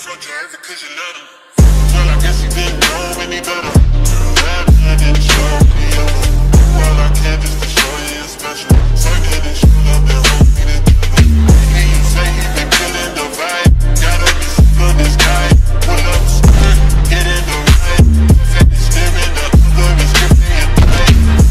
fuck your ever cause you love him. Well, I guess he didn't know any better. I didn't show me over. Well, I can't just to show you you're special. Circle and shoot up and hope we did together. Hear you say he been killing the vibe. Got up and split this guy. Pull up, skirt, get in the ride. Finish staring the other and scripting at the night.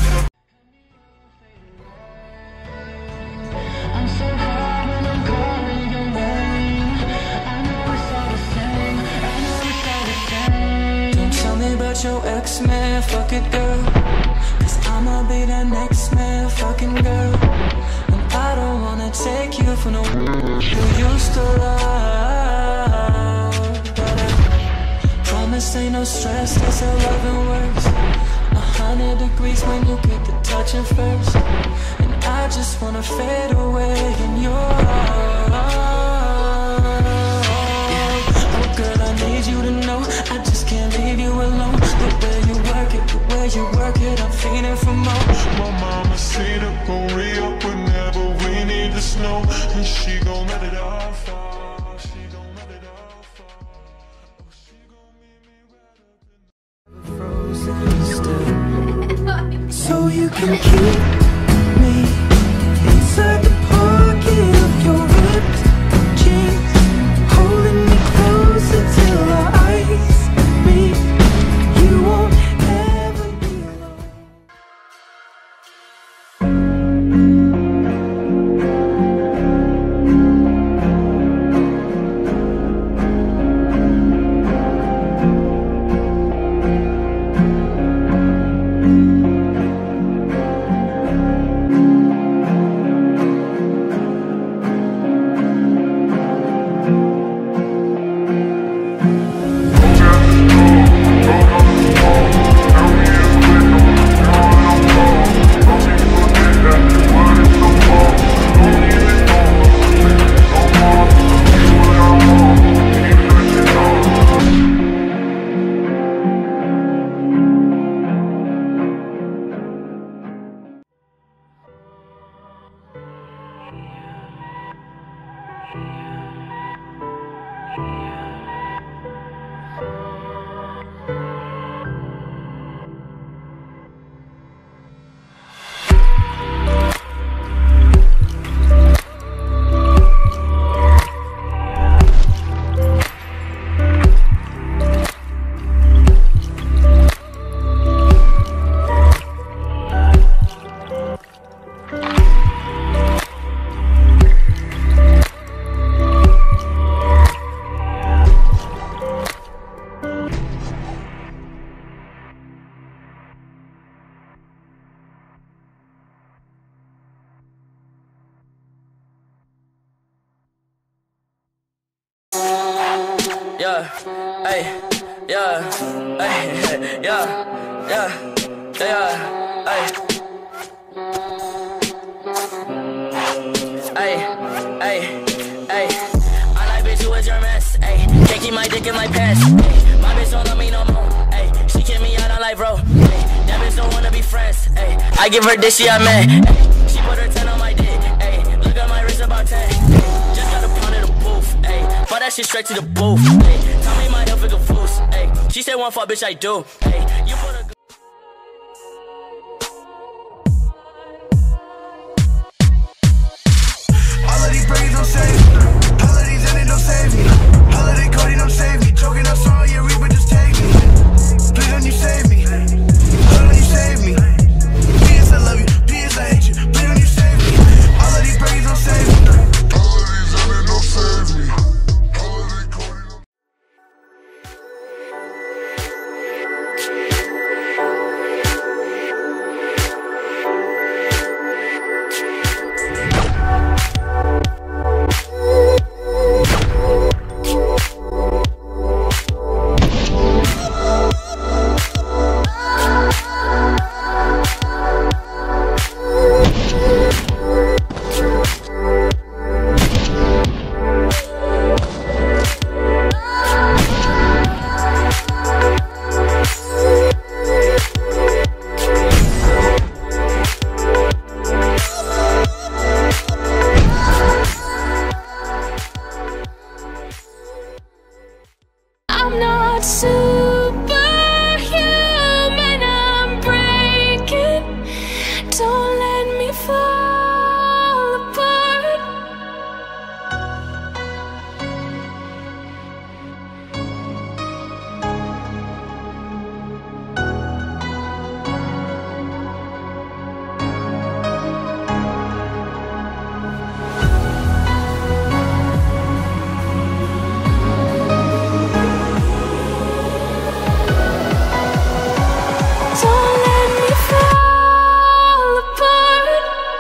I'm so hard when I'm calling your name. I know it's all the same. I know it's all the same. Don't tell me about your ex, man. Fuck it, girl. Cause I'ma be that next man, fucking girl. And I don't wanna take you for no you used to love. But I promise ain't no stress, that's how loving works. 100 degrees when you get the touching first. And I just wanna fade away in your arms. Oh girl, I need you to know I just can't leave you alone. The way you work it, the way you work it, I'm feeling for more. My mama said up gon' re-up whenever we need the snow. And she gon' let it all fall. She gon' let it all fall. Oh, she gon' meet me right up in Frozen still. So you can keep me inside the pocket of your ripped jeans, holding me closer till our eyes meet. You won't ever be alone. Yeah, ay, yeah, ay, yeah, yeah, yeah, ay. Ay, ay, ay. I like bitch who is your mess, ay. Can't keep my dick in my pants, ay. My bitch don't love me no more, ay. She kick me out on life, bro, ay. That bitch don't wanna be friends, ay. I give her dick, she a man, ay. She put her 10 on my dick, ay. Look at my wrist about 10, ay. Just got a pound of the booth, ay. Bought that shit straight to the booth, ay. Tell me my health is a fool's, ay. She said one fuck, bitch, I do, ay. You put a all of these brains don't save me. All of these endings don't save me. All of that coding don't save me. Choking up sorry, yeah, Reaper, just take me. Please don't you save me. Please don't you save me. PS, I love you. PS, I hate you. Please don't you save me. All of these brains don't save me. All of these endings don't save me. All of that coding don't I'm not superhuman, I'm breaking. Don't let me fall apart. Don't let me fall apart.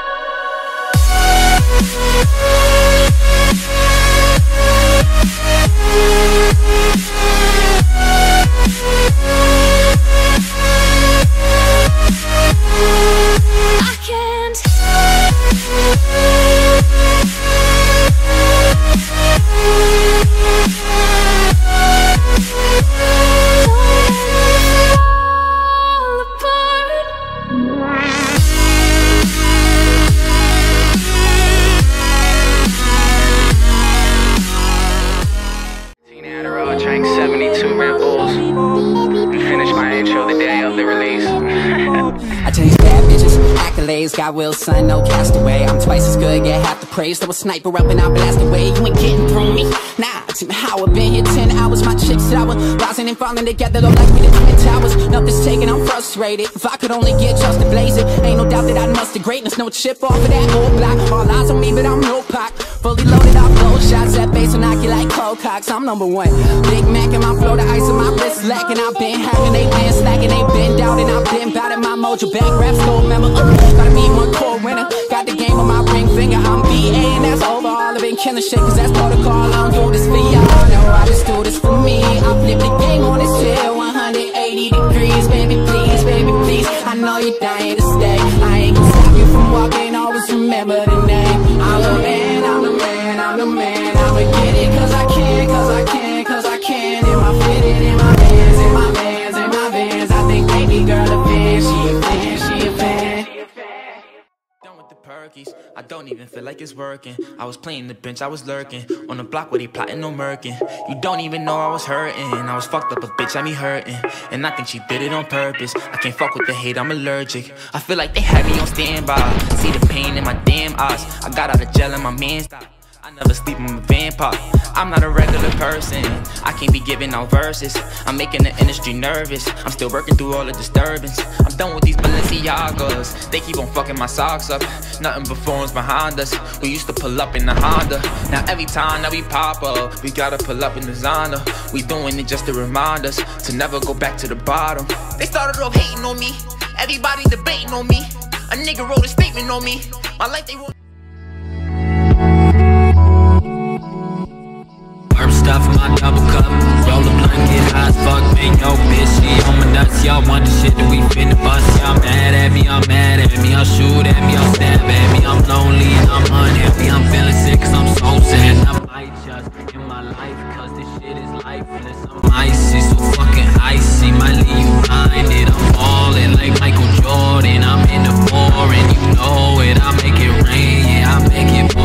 I can't. Fall apart. Adderall, drank 72 Red Bulls, and finished my intro the day of the release. I chase bad bitches, accolades, got will, son, no castaway. I'm twice as good, get half the praise. Throw a sniper up and I blast away. You ain't getting through me. Nah, to how I've been here 10 hours. My chicks sour, rising and falling together, look like we the Twin Towers. Nothing's taken, I'm frustrated. If I could only get just to blaze it, ain't no doubt that I'd muster greatness. No chip off of that old block. All eyes on me, but I'm no Pac. Fully loaded, I blow shots at base and knock you like cold cocks. I'm number one. Big Mac in my flow, the ice in my wrist lacking. I've been hacking, they been slacking, they been doubting. I've been bout it, my mojo back raps gold member. Gotta be one core winner. Got the game on my ring finger. I'm BA and that's over. All I've been killing shit, cause that's protocol. I don't do this for y'all, no, I just do this for me. I flip the game on this chair, 180 degrees. Baby, please, I know you're dying to stay. I ain't gonna stop you from walking, always remember the name. I'm the man, I'm the man, I'm the man. I'ma get it cause I can, cause I can, cause I can. Am I fitted in my vans, in my vans, in my vans? I think baby girl a fan, she a fan, she a fan. Done with the perkies, I don't even feel like it's working. I was playing the bench, I was lurking on the block where they plotting no murking. You don't even know I was hurting. I was fucked up, a bitch had me hurting, and I think she did it on purpose. I can't fuck with the hate, I'm allergic. I feel like they had me on standby. See the pain in my damn eyes. I got out of jail and my man stopped. I never sleep, I'm a vampire. I'm not a regular person. I can't be giving out verses. I'm making the industry nervous. I'm still working through all the disturbance. I'm done with these Balenciagas. They keep on fucking my socks up. Nothing but phones behind us. We used to pull up in the Honda. Now every time that we pop up, we gotta pull up in the Zonda. We doing it just to remind us to never go back to the bottom. They started off hating on me. Everybody debating on me. A nigga wrote a statement on me. My life they wrote. Herb stuff in my double cup. Roll a blunt, get high as fuck. Man, yo, bitch, she on my nuts. Y'all want the shit that we finna bust. Y'all mad at me, I'm mad at me. Y'all shoot at me, I'll stab at me. I'm lonely and I'm unhappy. I'm feeling sick cause I'm so sad. I might just in my life cause this shit is lifeless. I'm icy, so fucking icy. Might leave you blinded. I'm falling like Michael Jordan. I'm in the foreign, you know it. I make it rain, yeah, I make it